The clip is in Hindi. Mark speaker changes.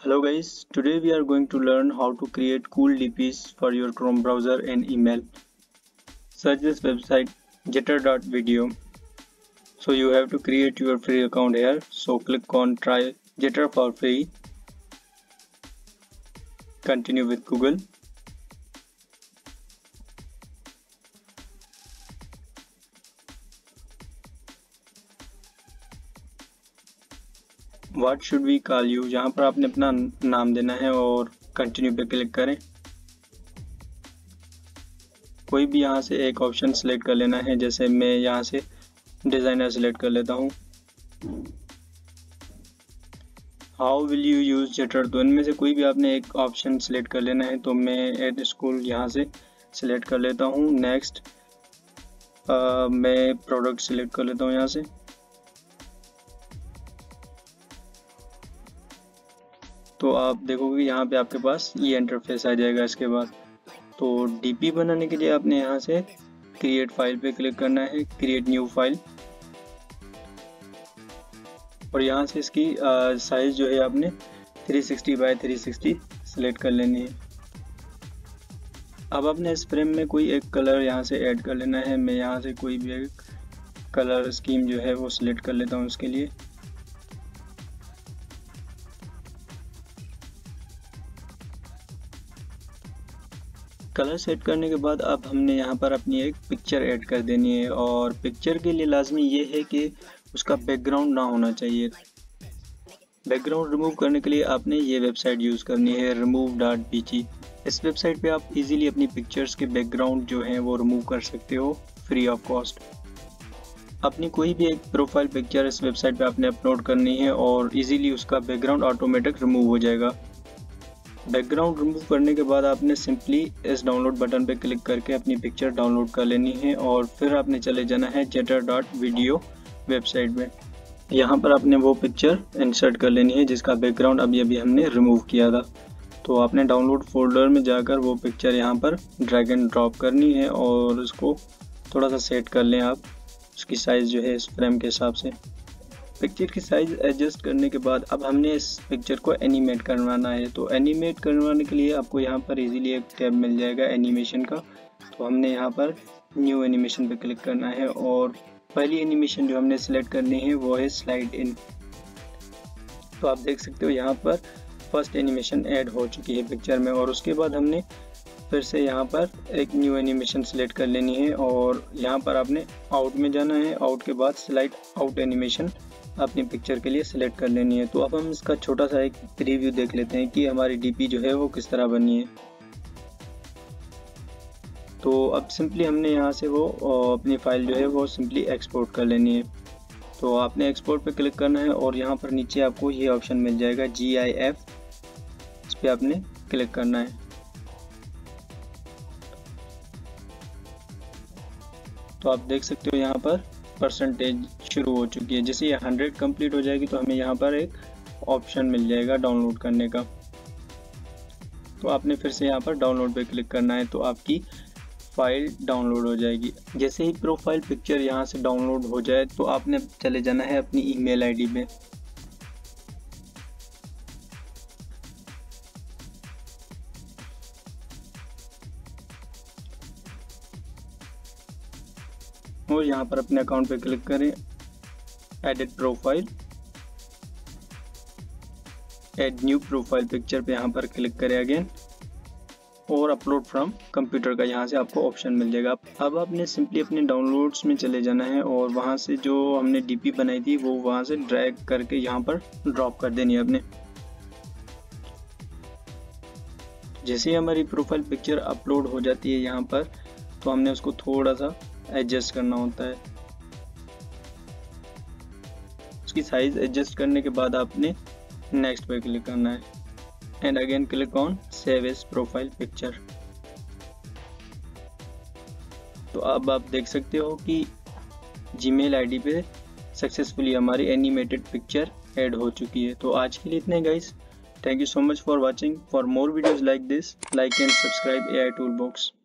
Speaker 1: Hello guys, today we are going to learn how to create cool DPs for your Chrome browser and email. Search this website jitter.video. So you have to create your free account here. So click on try Jitter for free. Continue with Google. What should we call you? यहाँ पर आपने अपना नाम देना है और कंटिन्यू पे क्लिक करें। कोई भी यहाँ से एक ऑप्शन सिलेक्ट कर लेना है, जैसे मैं यहाँ से डिज़ाइनर सिलेक्ट कर लेता हूँ। How will you use jitter, तो इनमें से कोई भी आपने एक ऑप्शन सिलेक्ट कर लेना है। तो मैं एट स्कूल यहाँ से सिलेक्ट कर लेता हूँ। नेक्स्ट मैं प्रोडक्ट सिलेक्ट कर लेता हूँ यहाँ से। तो आप देखोगे यहाँ पे आपके पास ये इंटरफेस आ जाएगा। इसके बाद तो डीपी बनाने के लिए आपने यहाँ से क्रिएट फाइल पे क्लिक करना है, क्रिएट न्यू फाइल, और यहाँ से इसकी साइज जो है आपने 360 बाय 360 सिलेक्ट कर लेनी है। अब आपने इस फ्रेम में कोई एक कलर यहाँ से ऐड कर लेना है। मैं यहाँ से कोई भी एक कलर स्कीम जो है वो सिलेक्ट कर लेता हूँ उसके लिए। कलर सेट करने के बाद अब हमने यहाँ पर अपनी एक पिक्चर ऐड कर देनी है, और पिक्चर के लिए लाजमी ये है कि उसका बैकग्राउंड ना होना चाहिए। बैकग्राउंड रिमूव करने के लिए आपने ये वेबसाइट यूज़ करनी है remove.bg। इस वेबसाइट पे आप इजीली अपनी पिक्चर्स के बैकग्राउंड जो हैं वो रिमूव कर सकते हो फ्री ऑफ कॉस्ट। अपनी कोई भी एक प्रोफाइल पिक्चर इस वेबसाइट पे आपने अपलोड करनी है और इजीली उसका बैकग्राउंड ऑटोमेटिक रिमूव हो जाएगा। बैकग्राउंड रिमूव करने के बाद आपने सिंपली इस डाउनलोड बटन पे क्लिक करके अपनी पिक्चर डाउनलोड कर लेनी है, और फिर आपने चले जाना है jitter.video वेबसाइट में। यहाँ पर आपने वो पिक्चर इंसर्ट कर लेनी है जिसका बैकग्राउंड अभी हमने रिमूव किया था। तो आपने डाउनलोड फोल्डर में जाकर वो पिक्चर यहाँ पर ड्रैग एंड ड्रॉप करनी है और उसको थोड़ा सा सेट कर लें आप, उसकी साइज़ जो है इस फ्रेम के हिसाब से। पिक्चर की साइज़ एडजस्ट करने के बाद अब हमने इस पिक्चर को एनिमेट करवाना है। तो एनिमेट करवाने के लिए आपको यहाँ पर इजीली एक टैब मिल जाएगा एनिमेशन का। तो हमने यहाँ पर न्यू एनिमेशन पे क्लिक करना है, और पहली एनिमेशन जो हमने सेलेक्ट करनी है वो है स्लाइड इन। तो आप देख सकते हो यहाँ पर फर्स्ट एनिमेशन ऐड हो चुकी है पिक्चर में, और उसके बाद हमने फिर से यहाँ पर एक न्यू एनिमेशन सेलेक्ट कर लेनी है, और यहाँ पर आपने आउट में जाना है। आउट के बाद स्लाइड आउट एनिमेशन अपनी पिक्चर के लिए सिलेक्ट कर लेनी है। तो अब हम इसका छोटा सा एक प्रीव्यू देख लेते हैं कि हमारी डीपी जो है वो किस तरह बनी है। तो अब सिंपली हमने यहाँ से वो अपनी फाइल जो है वो सिंपली एक्सपोर्ट कर लेनी है। तो आपने एक्सपोर्ट पे क्लिक करना है, और यहाँ पर नीचे आपको ये ऑप्शन मिल जाएगा GIF, इस पर आपने क्लिक करना है। तो आप देख सकते हो यहाँ पर परसेंटेज शुरू हो चुकी है। जैसे ये 100 कंप्लीट हो जाएगी तो हमें यहाँ पर एक ऑप्शन मिल जाएगा डाउनलोड करने का। तो आपने फिर से यहाँ पर डाउनलोड पे क्लिक करना है, तो आपकी फाइल डाउनलोड हो जाएगी। जैसे ही प्रोफाइल पिक्चर यहाँ से डाउनलोड हो जाए तो आपने चले जाना है अपनी ईमेल आईडी में। और यहाँ पर अपने अकाउंट पे क्लिक करें, edit profile, add new profile picture पे यहाँ पर क्लिक करें अगेन, और अपलोड फ्रॉम कंप्यूटर का यहाँ से आपको ऑप्शन मिल जाएगा। अब आपने सिंपली अपने डाउनलोड्स में चले जाना है, और वहाँ से जो हमने डीपी बनाई थी वो वहाँ से ड्रैग करके यहाँ पर ड्रॉप कर देनी है अपने। जैसे ही हमारी प्रोफाइल पिक्चर अपलोड हो जाती है यहाँ पर, तो हमने उसको थोड़ा सा एडजस्ट करना होता है। उसकी साइज एडजस्ट करने के बाद आपने नेक्स्ट पे क्लिक करना है, and again click on save as profile picture. तो अब आप देख सकते हो कि जीमेल आईडी पे सक्सेसफुली हमारी एनिमेटेड पिक्चर ऐड हो चुकी है। तो आज के लिए इतने guys, thank you so much for watching. For more videos like this, like and subscribe AI Toolbox।